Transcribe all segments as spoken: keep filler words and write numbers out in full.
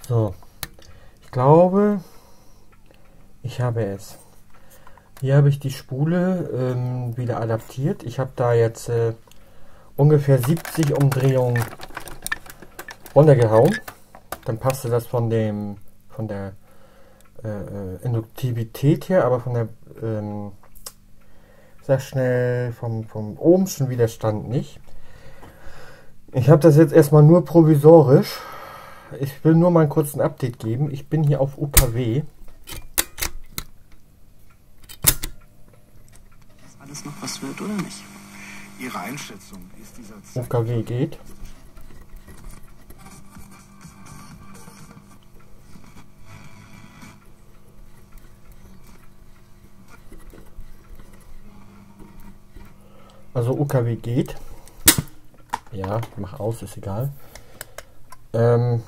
So, ich glaube, ich habe es. Hier habe ich die Spule ähm, wieder adaptiert. Ich habe da jetzt äh, ungefähr siebzig Umdrehungen runtergehauen. Dann passte das von dem von der äh, Induktivität her, aber von der ähm, sehr schnell vom, vom ohmschen Widerstand nicht. Ich habe das jetzt erstmal nur provisorisch. Ich will nur mal einen kurzen Update geben. Ich bin hier auf U K W. Dass alles noch was wird oder nicht? Ihre Einschätzung ist dieser U K W geht. Also U K W geht. Ja, mach aus, ist egal. Ähm,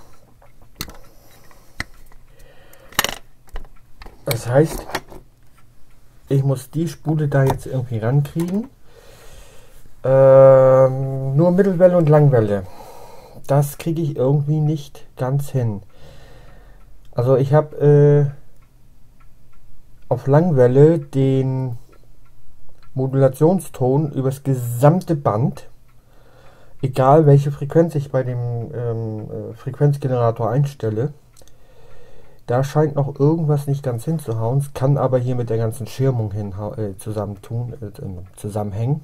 das heißt, ich muss die Spule da jetzt irgendwie rankriegen. Ähm, nur Mittelwelle und Langwelle. Das kriege ich irgendwie nicht ganz hin. Also ich habe äh, auf Langwelle den Modulationston übers gesamte Band, egal welche Frequenz ich bei dem ähm, äh, Frequenzgenerator einstelle. Da scheint noch irgendwas nicht ganz hinzuhauen. Es kann aber hier mit der ganzen Schirmung hin äh, zusammentun, äh, zusammenhängen.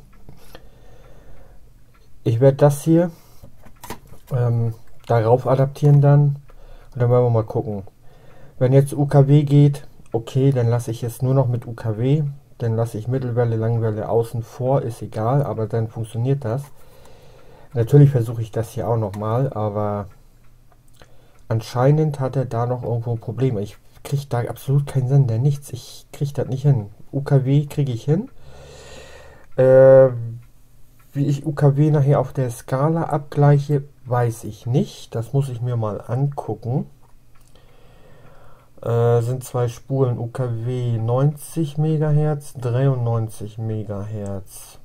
Ich werde das hier ähm, darauf adaptieren dann und dann werden wir mal gucken. Wenn jetzt U K W geht, okay, dann lasse ich es nur noch mit U K W. Dann lasse ich Mittelwelle, Langwelle außen vor, ist egal, aber dann funktioniert das. Natürlich versuche ich das hier auch nochmal, aber anscheinend hat er da noch irgendwo Probleme. Ich kriege da absolut keinen Sender, nichts. Ich kriege das nicht hin. U K W kriege ich hin. Äh, wie ich U K W nachher auf der Skala abgleiche, weiß ich nicht. Das muss ich mir mal angucken. Äh, sind zwei Spulen U K W neunzig Megahertz, dreiundneunzig Megahertz,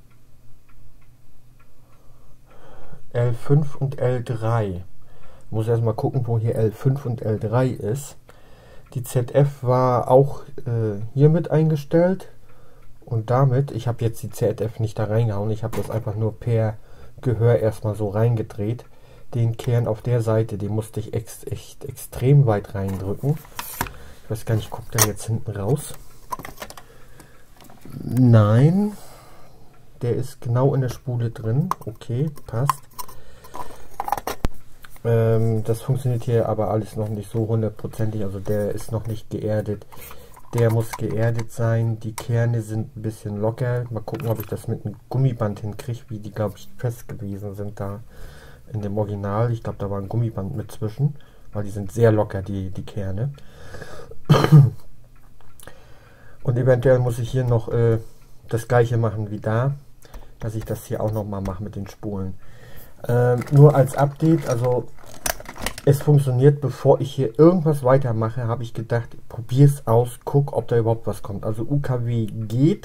L fünf und L drei. Ich muss erstmal gucken, wo hier L fünf und L drei ist. Die Z F war auch äh, hier mit eingestellt und damit, ich habe jetzt die Z F nicht da reingehauen, ich habe das einfach nur per Gehör erstmal so reingedreht. Den Kern auf der Seite, den musste ich ex echt extrem weit reindrücken. Ich weiß gar nicht, guckt der jetzt hinten raus? Nein, der ist genau in der Spule drin. Okay, passt. Ähm, das funktioniert hier aber alles noch nicht so hundertprozentig. Also der ist noch nicht geerdet. Der muss geerdet sein. Die Kerne sind ein bisschen locker. Mal gucken, ob ich das mit einem Gummiband hinkriege, wie die, glaube ich, fest gewesen sind da in dem Original. Ich glaube, da war ein Gummiband mit zwischen, weil die sind sehr locker, die, die Kerne. Und eventuell muss ich hier noch äh, das gleiche machen wie da, dass ich das hier auch noch mal mache mit den Spulen. Ähm, nur als Update, also es funktioniert. Bevor ich hier irgendwas weitermache, habe ich gedacht, probier es aus, guck, ob da überhaupt was kommt. Also U K W geht.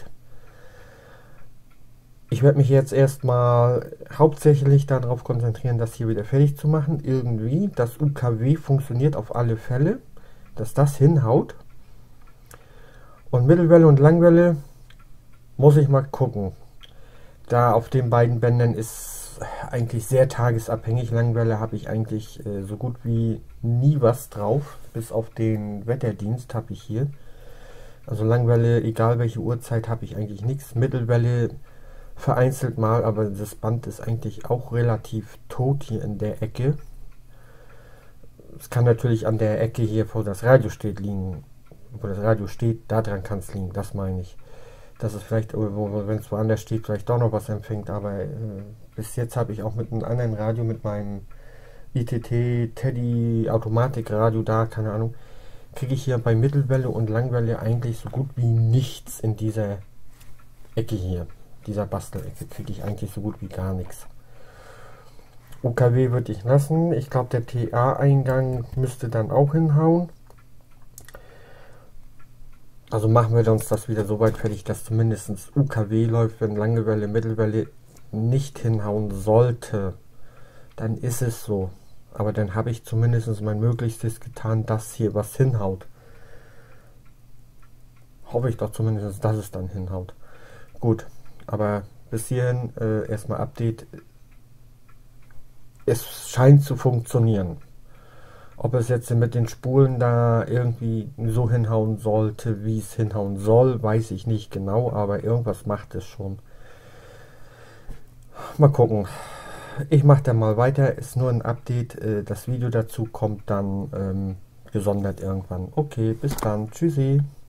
Ich werde mich jetzt erstmal hauptsächlich darauf konzentrieren, das hier wieder fertig zu machen. Irgendwie, das U K W funktioniert auf alle Fälle, dass das hinhaut. Und Mittelwelle und Langwelle muss ich mal gucken. Da auf den beiden Bändern ist eigentlich sehr tagesabhängig. Langwelle habe ich eigentlich äh, so gut wie nie was drauf. Bis auf den Wetterdienst habe ich hier. Also Langwelle, egal welche Uhrzeit, habe ich eigentlich nichts. Mittelwelle vereinzelt mal, aber das Band ist eigentlich auch relativ tot hier in der Ecke. Es kann natürlich an der Ecke hier, wo das Radio steht, liegen. Wo das Radio steht, daran kann es liegen, das meine ich. Dass es vielleicht, wenn es woanders steht, vielleicht doch noch was empfängt, aber äh, bis jetzt habe ich auch mit einem anderen Radio, mit meinem I T T Teddy Automatikradio da, keine Ahnung, kriege ich hier bei Mittelwelle und Langwelle eigentlich so gut wie nichts in dieser Ecke hier. Dieser Bastelecke kriege ich eigentlich so gut wie gar nichts. U K W würde ich lassen. Ich glaube, der T A-Eingang müsste dann auch hinhauen. Also machen wir uns das wieder so weit fertig, dass zumindest U K W läuft. Wenn Langwelle, Mittelwelle nicht hinhauen sollte, dann ist es so. Aber dann habe ich zumindest mein Möglichstes getan, dass hier was hinhaut. Hoffe ich doch zumindest, dass es dann hinhaut. Gut, aber bis hierhin äh, erstmal Update. Es scheint zu funktionieren. Ob es jetzt mit den Spulen da irgendwie so hinhauen sollte, wie es hinhauen soll, weiß ich nicht genau, aber irgendwas macht es schon. Mal gucken. Ich mache dann mal weiter. Ist nur ein Update. Das Video dazu kommt dann ähm, gesondert irgendwann. Okay, bis dann. Tschüssi.